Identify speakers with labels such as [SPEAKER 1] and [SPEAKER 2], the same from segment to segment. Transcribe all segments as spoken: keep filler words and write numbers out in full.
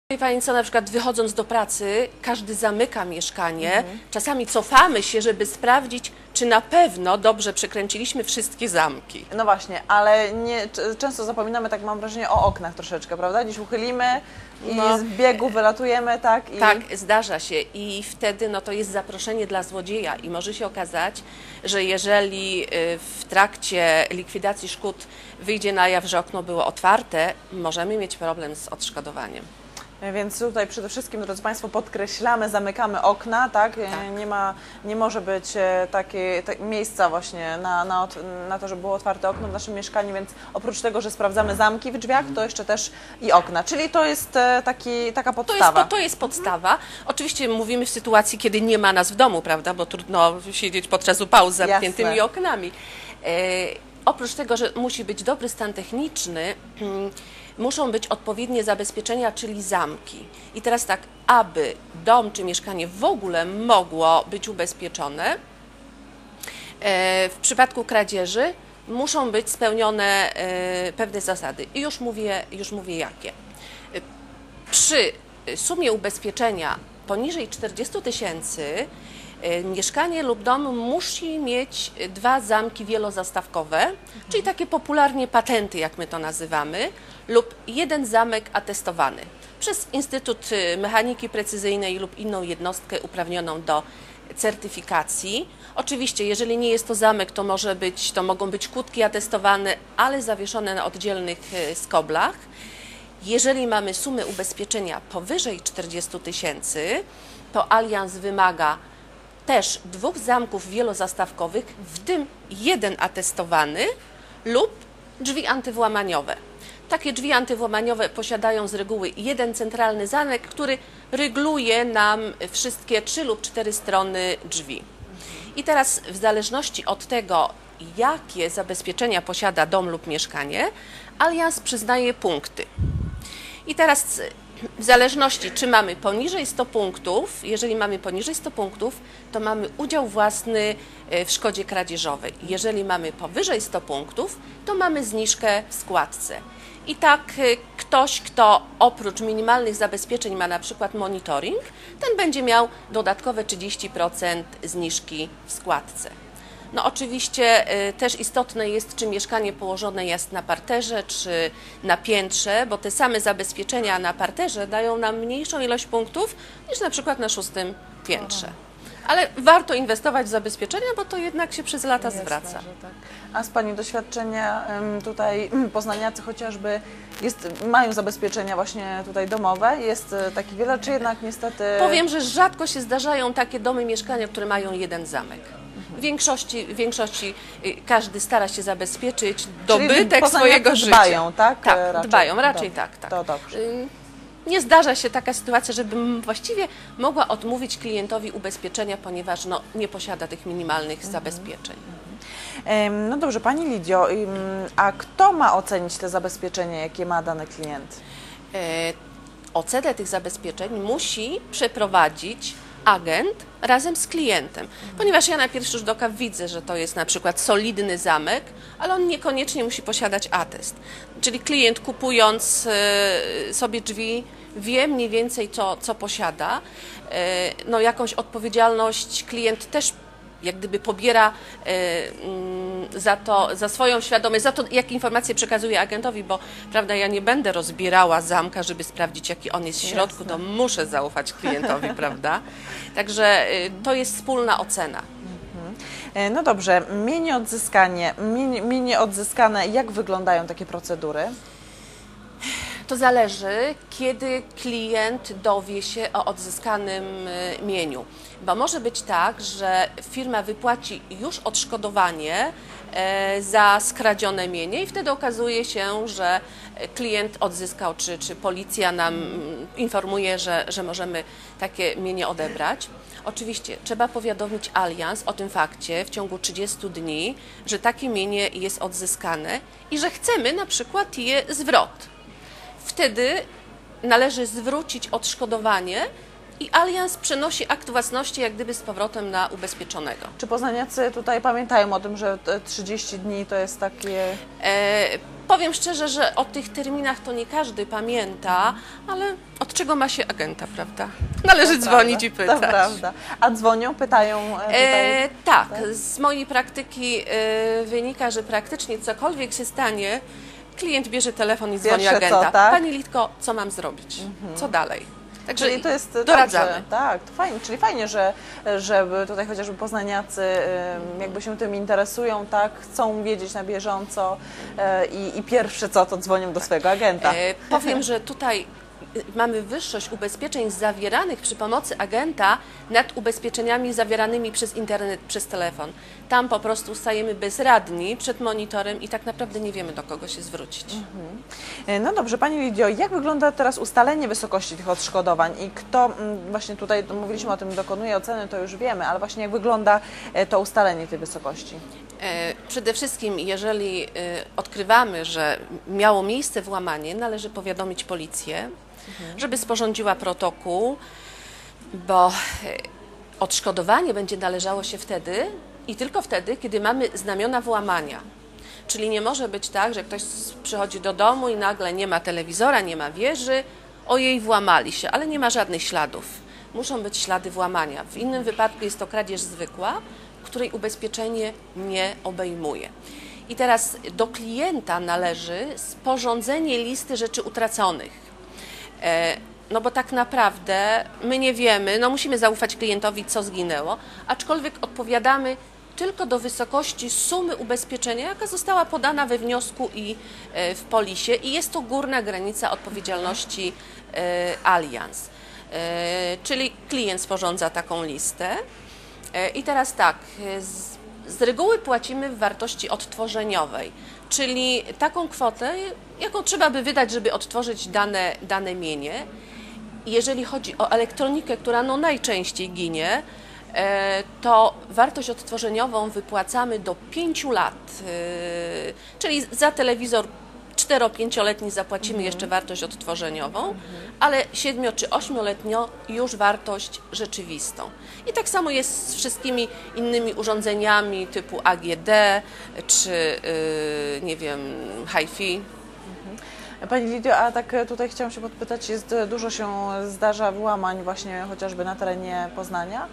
[SPEAKER 1] Wie Pani co, na przykład wychodząc do pracy, każdy zamyka mieszkanie,
[SPEAKER 2] Mhm.
[SPEAKER 1] czasami cofamy się, żeby sprawdzić, czy na pewno dobrze przekręciliśmy wszystkie zamki.
[SPEAKER 2] No właśnie, ale nie, często zapominamy, tak mam wrażenie, o oknach troszeczkę, prawda? Gdzieś uchylimy i
[SPEAKER 1] No,
[SPEAKER 2] z biegu wylatujemy, tak? I...
[SPEAKER 1] Tak, zdarza się i wtedy no, to jest zaproszenie dla złodzieja i może się okazać, że jeżeli y, w trakcie likwidacji szkód wyjdzie na jaw, że okno było otwarte, możemy mieć problem z odszkodowaniem.
[SPEAKER 2] Więc tutaj przede wszystkim, drodzy Państwo, podkreślamy, zamykamy okna, tak?
[SPEAKER 1] Tak.
[SPEAKER 2] Nie ma, nie może być takie, takie miejsca właśnie na, na, na to, żeby było otwarte okno w naszym mieszkaniu, więc oprócz tego, że sprawdzamy zamki w drzwiach, to jeszcze też i okna, czyli to jest taki, taka podstawa.
[SPEAKER 1] To jest, to jest podstawa. Mhm. Oczywiście mówimy w sytuacji, kiedy nie ma nas w domu, prawda, bo trudno siedzieć podczas upału z zamkniętymi
[SPEAKER 2] Jasne.
[SPEAKER 1] oknami. E, oprócz tego, że musi być dobry stan techniczny, muszą być odpowiednie zabezpieczenia, czyli zamki. I teraz tak, aby dom czy mieszkanie w ogóle mogło być ubezpieczone, w przypadku kradzieży muszą być spełnione pewne zasady. I już mówię, już mówię jakie. Przy sumie ubezpieczenia poniżej czterdziestu tysięcy mieszkanie lub dom musi mieć dwa zamki wielozastawkowe, mhm. czyli takie popularnie patenty, jak my to nazywamy, lub jeden zamek atestowany przez Instytut Mechaniki Precyzyjnej lub inną jednostkę uprawnioną do certyfikacji. Oczywiście, jeżeli nie jest to zamek, to, może być, to mogą być kłódki atestowane, ale zawieszone na oddzielnych skoblach. Jeżeli mamy sumę ubezpieczenia powyżej czterdziestu tysięcy, to Allianz wymaga też dwóch zamków wielozastawkowych, w tym jeden atestowany lub drzwi antywłamaniowe. Takie drzwi antywłamaniowe posiadają z reguły jeden centralny zamek, który rygluje nam wszystkie trzy lub cztery strony drzwi. I teraz w zależności od tego, jakie zabezpieczenia posiada dom lub mieszkanie, Allianz przyznaje punkty. I teraz w zależności, czy mamy poniżej stu punktów, jeżeli mamy poniżej stu punktów, to mamy udział własny w szkodzie kradzieżowej. Jeżeli mamy powyżej stu punktów, to mamy zniżkę w składce. I tak ktoś, kto oprócz minimalnych zabezpieczeń ma na przykład monitoring, ten będzie miał dodatkowe trzydzieści procent zniżki w składce. No oczywiście y, też istotne jest, czy mieszkanie położone jest na parterze, czy na piętrze, bo te same zabezpieczenia na parterze dają nam mniejszą ilość punktów niż na przykład na szóstym piętrze. Ale warto inwestować w zabezpieczenia, bo to jednak się przez lata
[SPEAKER 2] Jasne,
[SPEAKER 1] zwraca.
[SPEAKER 2] że tak. A z Pani doświadczenia tutaj poznaniacy chociażby jest, mają zabezpieczenia właśnie tutaj domowe, jest taki wiele, czy jednak niestety...
[SPEAKER 1] Powiem, że rzadko się zdarzają takie domy, mieszkania, które mają jeden zamek. W większości, w większości każdy stara się zabezpieczyć dobytek swojego życia.
[SPEAKER 2] Dbają, tak?
[SPEAKER 1] Tak,
[SPEAKER 2] raczej.
[SPEAKER 1] dbają, raczej
[SPEAKER 2] Dobrze.
[SPEAKER 1] tak, tak.
[SPEAKER 2] To dobrze.
[SPEAKER 1] Nie zdarza się taka sytuacja, żebym właściwie mogła odmówić klientowi ubezpieczenia, ponieważ no, nie posiada tych minimalnych mhm. zabezpieczeń.
[SPEAKER 2] No dobrze, Pani Lidio, a kto ma ocenić te zabezpieczenia, jakie ma dany klient?
[SPEAKER 1] E, ocenę tych zabezpieczeń musi przeprowadzić agent razem z klientem, ponieważ ja na pierwszy rzut oka widzę, że to jest na przykład solidny zamek, ale on niekoniecznie musi posiadać atest. Czyli klient kupując sobie drzwi wie mniej więcej co, co posiada. No jakąś odpowiedzialność klient też jak gdyby pobiera za to, za swoją świadomość, za to, jakie informacje przekazuje agentowi, bo prawda, ja nie będę rozbierała zamka, żeby sprawdzić, jaki on jest w środku, Jasne. To muszę zaufać klientowi, prawda? Także to jest wspólna ocena.
[SPEAKER 2] No dobrze, mienie odzyskanie, mienie, mienie odzyskane, jak wyglądają takie procedury?
[SPEAKER 1] To zależy, kiedy klient dowie się o odzyskanym mieniu, bo może być tak, że firma wypłaci już odszkodowanie za skradzione mienie i wtedy okazuje się, że klient odzyskał, czy, czy policja nam informuje, że, że możemy takie mienie odebrać. Oczywiście trzeba powiadomić Allianz o tym fakcie w ciągu trzydziestu dni, że takie mienie jest odzyskane i że chcemy na przykład je zwrot. Wtedy należy zwrócić odszkodowanie i alians przenosi akt własności jak gdyby z powrotem na ubezpieczonego.
[SPEAKER 2] Czy poznaniacy tutaj pamiętają o tym, że te trzydzieści dni to jest takie...
[SPEAKER 1] E, powiem szczerze, że o tych terminach to nie każdy pamięta, ale od czego ma się agenta, prawda? Należy
[SPEAKER 2] To
[SPEAKER 1] dzwonić
[SPEAKER 2] prawda,
[SPEAKER 1] i pytać.
[SPEAKER 2] To prawda. A dzwonią, pytają e, tutaj...
[SPEAKER 1] E, tak, z mojej praktyki e, wynika, że praktycznie cokolwiek się stanie, klient bierze telefon i dzwoni
[SPEAKER 2] Pierwsze
[SPEAKER 1] agenta.
[SPEAKER 2] co, tak?
[SPEAKER 1] Pani Litko, co mam zrobić? Co dalej? Także
[SPEAKER 2] Czyli to jest
[SPEAKER 1] doradzamy.
[SPEAKER 2] Dobrze, tak, to fajnie, czyli fajnie, że żeby tutaj chociażby poznaniacy ym, jakby się tym interesują, tak, chcą wiedzieć na bieżąco e, i, i pierwsze co, to dzwonią do swojego agenta.
[SPEAKER 1] E, powiem, że tutaj mamy wyższość ubezpieczeń zawieranych przy pomocy agenta nad ubezpieczeniami zawieranymi przez internet, przez telefon. Tam po prostu stajemy bezradni przed monitorem i tak naprawdę nie wiemy, do kogo się zwrócić.
[SPEAKER 2] Mhm. No dobrze, Pani Lidio, jak wygląda teraz ustalenie wysokości tych odszkodowań i kto, mm, właśnie tutaj mówiliśmy o tym, dokonuje oceny, to już wiemy, ale właśnie jak wygląda e, to ustalenie tej wysokości?
[SPEAKER 1] E, Przede wszystkim, jeżeli e, odkrywamy, że miało miejsce włamanie, należy powiadomić policję, żeby sporządziła protokół, bo odszkodowanie będzie należało się wtedy i tylko wtedy, kiedy mamy znamiona włamania. Czyli nie może być tak, że ktoś przychodzi do domu i nagle nie ma telewizora, nie ma wieży, ojej, włamali się, ale nie ma żadnych śladów. Muszą być ślady włamania. W innym wypadku jest to kradzież zwykła, której ubezpieczenie nie obejmuje. I teraz do klienta należy sporządzenie listy rzeczy utraconych. No bo tak naprawdę my nie wiemy, no musimy zaufać klientowi, co zginęło, aczkolwiek odpowiadamy tylko do wysokości sumy ubezpieczenia, jaka została podana we wniosku i w polisie i jest to górna granica odpowiedzialności alians. Czyli klient sporządza taką listę i teraz tak, z, z reguły płacimy w wartości odtworzeniowej, czyli taką kwotę, jaką trzeba by wydać, żeby odtworzyć dane, dane mienie. Jeżeli chodzi o elektronikę, która no najczęściej ginie, to wartość odtworzeniową wypłacamy do pięciu lat, czyli za telewizor cztero-pięcioletni zapłacimy mhm. jeszcze wartość odtworzeniową, mhm. ale siedmiu czy ośmioletnio już wartość rzeczywistą. I tak samo jest z wszystkimi innymi urządzeniami typu A G D czy yy, nie wiem, hi-fi.
[SPEAKER 2] Pani Lidio, a tak tutaj chciałam się podpytać, jest dużo się zdarza włamań właśnie chociażby na terenie Poznania?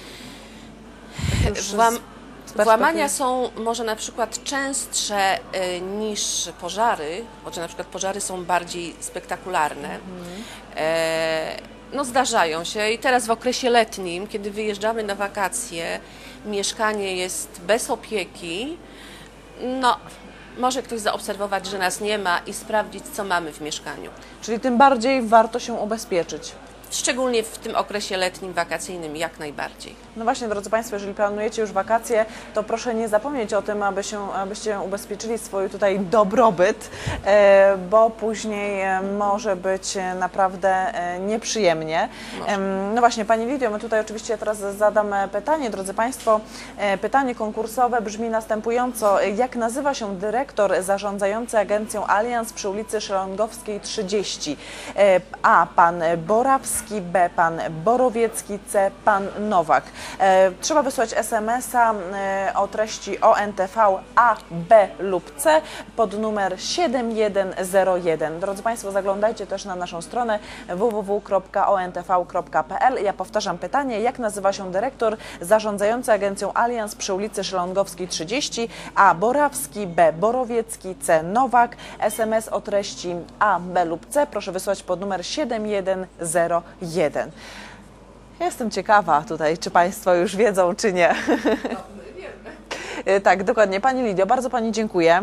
[SPEAKER 1] Włam Włamania są może na przykład częstsze y, niż pożary, choć na przykład pożary są bardziej spektakularne. Mhm. E, no zdarzają się i teraz w okresie letnim, kiedy wyjeżdżamy na wakacje, mieszkanie jest bez opieki, no może ktoś zaobserwować, że nas nie ma i sprawdzić, co mamy w mieszkaniu.
[SPEAKER 2] Czyli tym bardziej warto się ubezpieczyć.
[SPEAKER 1] Szczególnie w tym okresie letnim, wakacyjnym, jak najbardziej.
[SPEAKER 2] No właśnie, drodzy Państwo, jeżeli planujecie już wakacje, to proszę nie zapomnieć o tym, aby się, abyście ubezpieczyli swój tutaj dobrobyt, bo później może być naprawdę nieprzyjemnie. Może. No właśnie, Pani Lidio, my tutaj oczywiście teraz zadam pytanie, drodzy Państwo. Pytanie konkursowe brzmi następująco. Jak nazywa się dyrektor zarządzający agencją Alians przy ulicy Szelongowskiej trzydzieści? A. Pan Borawski, B. Pan Borowiecki, C. Pan Nowak. E, trzeba wysłać es em es a e, o treści O N T V A, B lub C pod numer siedem jeden zero jeden. Drodzy Państwo, zaglądajcie też na naszą stronę w w w kropka o n t v kropka p l. Ja powtarzam pytanie, jak nazywa się dyrektor zarządzający agencją Alians przy ulicy Szelongowskiej trzydzieści? A. Borawski, B. Borowiecki, C. Nowak. es em es o treści A, B lub C proszę wysłać pod numer siedem jeden zero jeden. Jestem ciekawa tutaj, czy Państwo już wiedzą, czy nie. No, my wiemy. Tak, dokładnie. Pani Lidio, bardzo Pani dziękuję.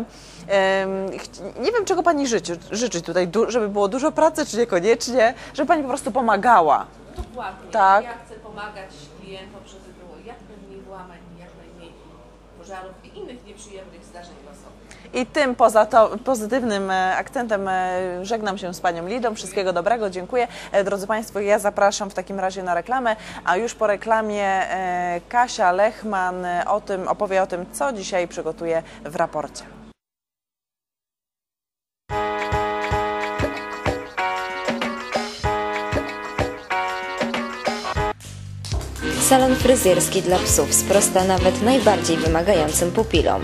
[SPEAKER 2] Nie wiem, czego Pani życzy, życzyć tutaj, żeby było dużo pracy, czy niekoniecznie, żeby Pani po prostu pomagała.
[SPEAKER 1] Dokładnie.
[SPEAKER 2] Tak.
[SPEAKER 1] Ja chcę pomagać klientom, żeby było jak najmniej włamań, jak najmniej pożarów i innych nieprzyjemnych zdarzeń losowych.
[SPEAKER 2] I tym poza to pozytywnym akcentem żegnam się z Panią Lidą. Wszystkiego dobrego, dziękuję. Drodzy Państwo, ja zapraszam w takim razie na reklamę, a już po reklamie Kasia Lechman o tym, opowie o tym, co dzisiaj przygotuje w raporcie.
[SPEAKER 3] Salon fryzjerski dla psów sprosta nawet najbardziej wymagającym pupilom.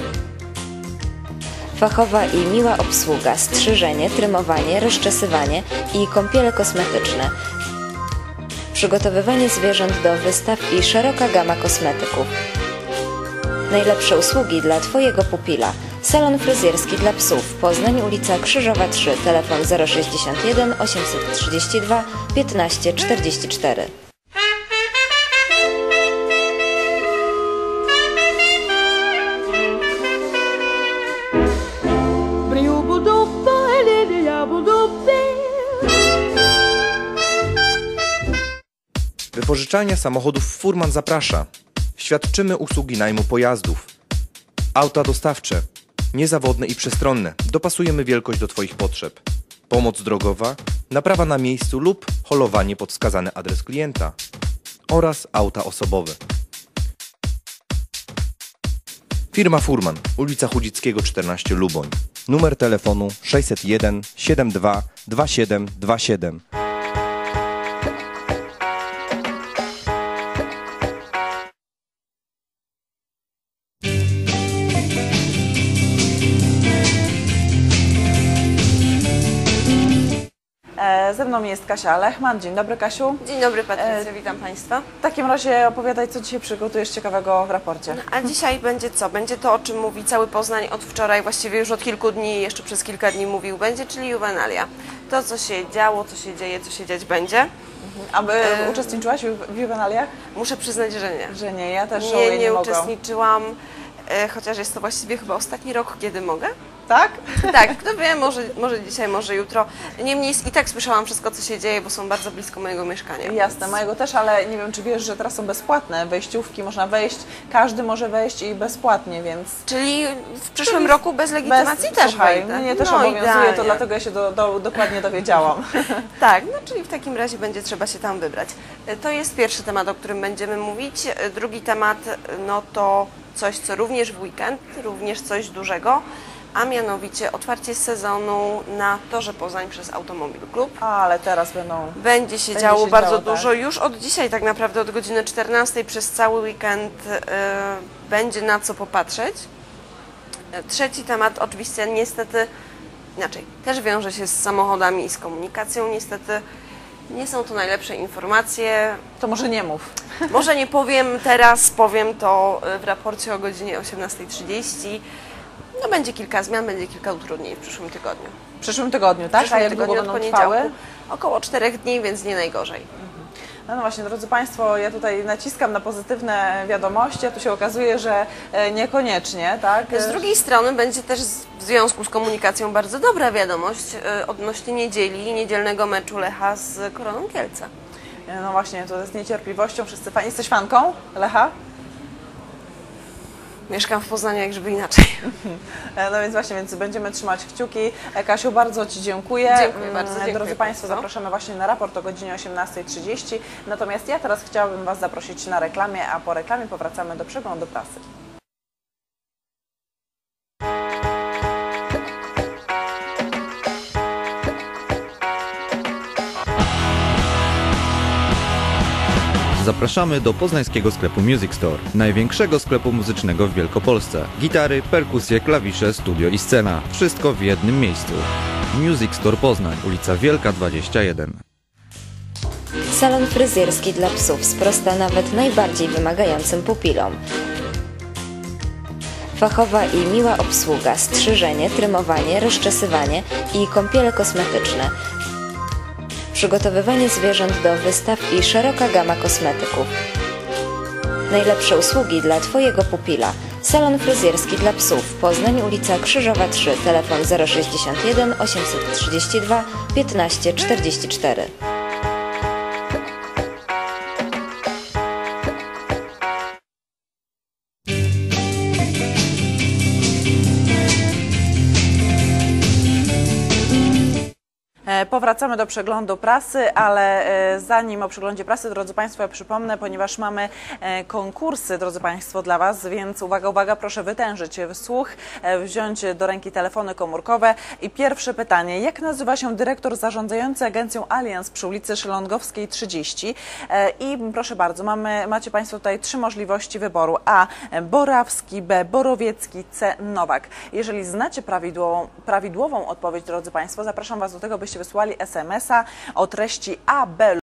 [SPEAKER 3] Fachowa i miła obsługa, strzyżenie, trymowanie, rozczesywanie i kąpiele kosmetyczne. Przygotowywanie zwierząt do wystaw i szeroka gama kosmetyków. Najlepsze usługi dla Twojego pupila. Salon fryzjerski dla psów. Poznań, ulica Krzyżowa trzy, telefon zero sześćdziesiąt jeden osiemset trzydzieści dwa piętnaście czterdzieści cztery.
[SPEAKER 4] Wypożyczalnia samochodów Furman zaprasza. Świadczymy usługi najmu pojazdów. Auta dostawcze. Niezawodne i przestronne. Dopasujemy wielkość do Twoich potrzeb. Pomoc drogowa, naprawa na miejscu lub holowanie pod wskazany adres klienta. Oraz auta osobowe. Firma Furman, ulica Chudzickiego czternaście Luboń. Numer telefonu sześćset jeden siedemdziesiąt dwa dwadzieścia siedem dwadzieścia siedem.
[SPEAKER 2] Ze mną jest Kasia Lechman. Dzień dobry, Kasiu.
[SPEAKER 1] Dzień dobry, Patrycja, witam Państwa.
[SPEAKER 2] W takim razie opowiadaj, co dzisiaj przygotujesz ciekawego w raporcie.
[SPEAKER 5] A dzisiaj będzie co? Będzie to, o czym mówi cały Poznań od wczoraj, właściwie już od kilku dni, jeszcze przez kilka dni mówił będzie, czyli juwenalia. To, co się działo, co się dzieje, co się dziać będzie.
[SPEAKER 2] Aby
[SPEAKER 5] E...
[SPEAKER 2] uczestniczyłaś w juwenaliach?
[SPEAKER 5] Muszę przyznać, że nie.
[SPEAKER 2] Że nie, ja też
[SPEAKER 5] nie,
[SPEAKER 2] żałuję,
[SPEAKER 5] nie,
[SPEAKER 2] nie mogłam.
[SPEAKER 5] uczestniczyłam, e, chociaż jest to właściwie chyba ostatni rok, kiedy mogę.
[SPEAKER 2] Tak?
[SPEAKER 5] Tak, kto wie, może, może dzisiaj, może jutro. Niemniej i tak słyszałam wszystko, co się dzieje, bo są bardzo blisko mojego mieszkania.
[SPEAKER 2] Jasne,
[SPEAKER 5] więc...
[SPEAKER 2] mojego też, ale nie wiem, czy wiesz, że teraz są bezpłatne wejściówki, można wejść, każdy może wejść i bezpłatnie, więc...
[SPEAKER 5] Czyli w przyszłym roku bez legitymacji też
[SPEAKER 2] słuchaj,
[SPEAKER 5] wejdę.
[SPEAKER 2] mnie też
[SPEAKER 5] no,
[SPEAKER 2] obowiązuje,
[SPEAKER 5] idealnie.
[SPEAKER 2] to dlatego ja się do, do, dokładnie dowiedziałam.
[SPEAKER 5] Tak, no czyli w takim razie będzie trzeba się tam wybrać. To jest pierwszy temat, o którym będziemy mówić. Drugi temat, no to coś, co również w weekend, również coś dużego, a mianowicie otwarcie sezonu na Torze Poznań przez Automobil Klub.
[SPEAKER 2] Ale teraz będą...
[SPEAKER 5] Będzie się
[SPEAKER 2] będzie
[SPEAKER 5] działo
[SPEAKER 2] się
[SPEAKER 5] bardzo
[SPEAKER 2] działo,
[SPEAKER 5] dużo.
[SPEAKER 2] tak.
[SPEAKER 5] Już od dzisiaj tak naprawdę od godziny czternastej przez cały weekend y, będzie na co popatrzeć. Trzeci temat oczywiście niestety, inaczej, też wiąże się z samochodami i z komunikacją. Niestety nie są to najlepsze informacje.
[SPEAKER 2] To może nie mów.
[SPEAKER 5] Może nie powiem teraz, powiem to w raporcie o godzinie osiemnastej trzydzieści. No będzie kilka zmian, będzie kilka utrudnień w przyszłym tygodniu.
[SPEAKER 2] W przyszłym tygodniu, tak?
[SPEAKER 5] W przyszłym
[SPEAKER 2] A jak długo
[SPEAKER 5] tygodniu
[SPEAKER 2] będą
[SPEAKER 5] od
[SPEAKER 2] trwały?
[SPEAKER 5] poniedziałku. Około czterech dni, więc nie najgorzej.
[SPEAKER 2] No, no właśnie, drodzy Państwo, ja tutaj naciskam na pozytywne wiadomości, a tu się okazuje, że e, niekoniecznie, tak?
[SPEAKER 5] Z drugiej strony będzie też w związku z komunikacją bardzo dobra wiadomość e, odnośnie niedzieli, niedzielnego meczu Lecha z Koroną Kielce.
[SPEAKER 2] No właśnie, to z niecierpliwością wszyscy fani. Jesteś fanką Lecha?
[SPEAKER 5] Mieszkam w Poznaniu, jak żeby inaczej.
[SPEAKER 2] No więc właśnie, więc będziemy trzymać kciuki. Kasiu, bardzo Ci dziękuję.
[SPEAKER 5] Dziękuję bardzo. Dziękuję
[SPEAKER 2] Drodzy Państwo,
[SPEAKER 5] bardzo.
[SPEAKER 2] zapraszamy właśnie na raport o godzinie osiemnastej trzydzieści. Natomiast ja teraz chciałabym Was zaprosić na reklamie, a po reklamie powracamy do przeglądu prasy.
[SPEAKER 6] Zapraszamy do poznańskiego sklepu Music Store, największego sklepu muzycznego w Wielkopolsce. Gitary, perkusje, klawisze, studio i scena. Wszystko w jednym miejscu. Music Store Poznań, ulica Wielka dwadzieścia jeden.
[SPEAKER 3] Salon fryzjerski dla psów sprosta nawet najbardziej wymagającym pupilom. Fachowa i miła obsługa, strzyżenie, trymowanie, rozczesywanie i kąpiele kosmetyczne. Przygotowywanie zwierząt do wystaw i szeroka gama kosmetyków. Najlepsze usługi dla Twojego pupila. Salon fryzjerski dla psów. Poznań, ulica Krzyżowa trzy, telefon zero sześćdziesiąt jeden osiemset trzydzieści dwa piętnaście czterdzieści cztery.
[SPEAKER 2] E, powracamy do przeglądu prasy, ale e, zanim o przeglądzie prasy, drodzy Państwo, ja przypomnę, ponieważ mamy e, konkursy, drodzy Państwo, dla Was, więc uwaga, uwaga, proszę wytężyć słuch, e, wziąć do ręki telefony komórkowe. I pierwsze pytanie, jak nazywa się dyrektor zarządzający agencją Allianz przy ulicy Szelongowskiej trzydzieści? E, I proszę bardzo, mamy, macie Państwo tutaj trzy możliwości wyboru. A. Borawski, B. Borowiecki, C. Nowak. Jeżeli znacie prawidłową, prawidłową odpowiedź, drodzy Państwo, zapraszam Was do tego, byście wysłali es em es a o treści A, B